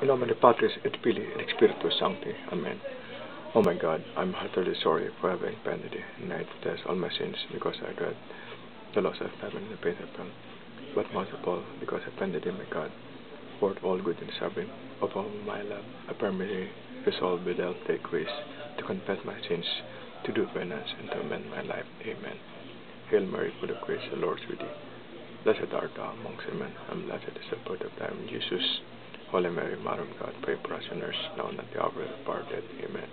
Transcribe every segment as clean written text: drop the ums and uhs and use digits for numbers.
In nomine Patris et Filii et Spiritus Sancti. Amen. Oh my God, I'm heartily sorry for having penalty and I detest all my sins because I dread the loss of heaven and the pain of hell. But most of all, because I offended in my God, worth all good and serving of all my love, I firmly resolve with help thy grace to confess my sins, to do penance, and to amend my life. Amen. Hail Mary, full of grace, the Lord is with thee. Blessed art thou amongst women, and blessed is the fruit of thy womb, Jesus. Holy Mary, Mother of God, pray for us sinners, now and at the hour of our death. Amen.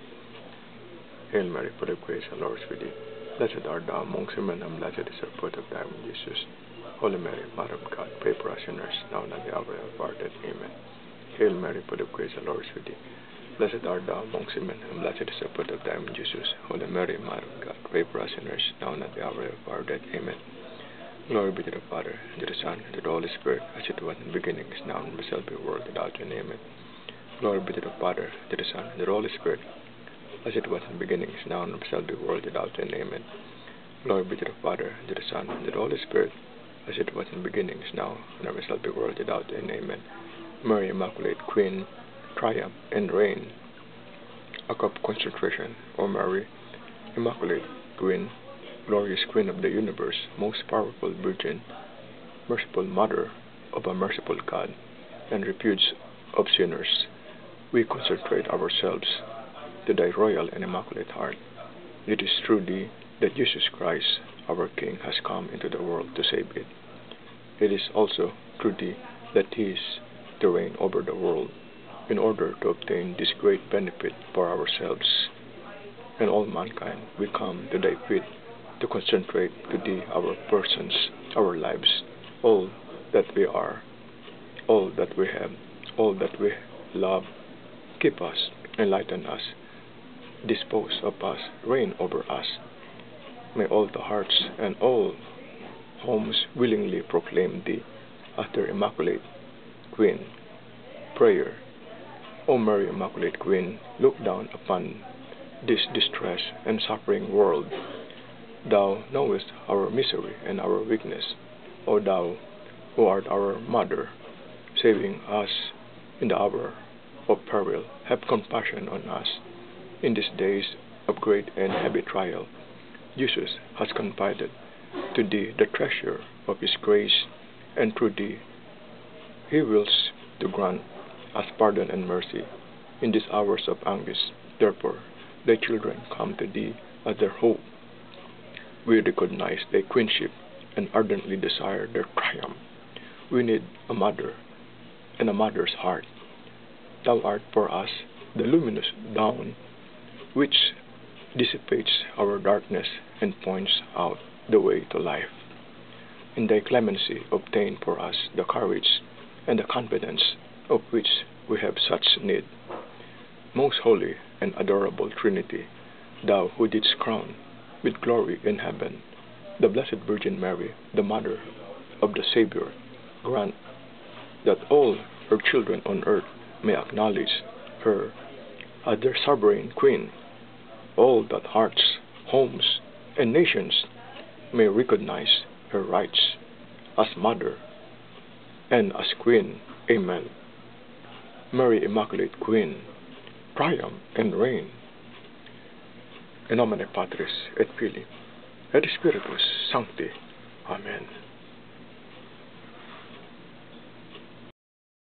Hail Mary, full of grace, the Lord is with thee. Blessed art thou amongst women, and blessed is the fruit of thy womb, Jesus. Holy Mary, Mother of God, pray for us sinners, now and at the hour of our death. Amen. Hail Mary, full of grace, the Lord is with thee. Blessed art thou amongst women, and blessed is the fruit of thy womb, Jesus. Holy Mary, Mother of God, pray for us sinners, now and at the hour of our death. Amen. Glory be to the Father, and to the Son, and to the Holy Spirit, as it was in the beginning, is now, and shall be, world without end. Amen. Glory be to the Father, and to the Son, and to the Holy Spirit, as it was in the beginning, is now, and shall be, world without end. Amen. Glory be to the Father, and to the Son, and to the Holy Spirit, as it was in the beginning, is now, and ever shall be, world without end. Amen. Mary, Immaculate Queen, triumph and reign. A cup of concentration, O Mary, Immaculate Queen, glorious Queen of the universe, most powerful Virgin, merciful Mother of a merciful God, and refuge of sinners, we concentrate ourselves to thy royal and immaculate heart. It is through thee that Jesus Christ, our King, has come into the world to save it. It is also through thee that he is to reign over the world, in order to obtain this great benefit for ourselves and all mankind. We come to thy feet to concentrate to thee our persons, our lives, all that we are, all that we have, all that we love. Keep us, enlighten us, dispose of us, reign over us. May all the hearts and all homes willingly proclaim thee as their Immaculate Queen. Prayer. O Mary, Immaculate Queen, look down upon this distressed and suffering world. Thou knowest our misery and our weakness. O thou who art our Mother, saving us in the hour of peril, have compassion on us. In these days of great and heavy trial, Jesus has confided to thee the treasure of his grace, and through thee he wills to grant us pardon and mercy in these hours of anguish. Therefore, thy children come to thee as their hope. We recognize thy queenship and ardently desire their triumph. We need a mother and a mother's heart. Thou art for us the luminous dawn which dissipates our darkness and points out the way to life. In thy clemency obtain for us the courage and the confidence of which we have such need. Most holy and adorable Trinity, thou who didst crown with glory in heaven the Blessed Virgin Mary, the Mother of the Savior, grant that all her children on earth may acknowledge her as their sovereign Queen. All that hearts, homes, and nations may recognize her rights as Mother and as Queen. Amen. Mary, Immaculate Queen, triumph and reign. In nomine Patris et Filii et Spiritus Sancti. Amen.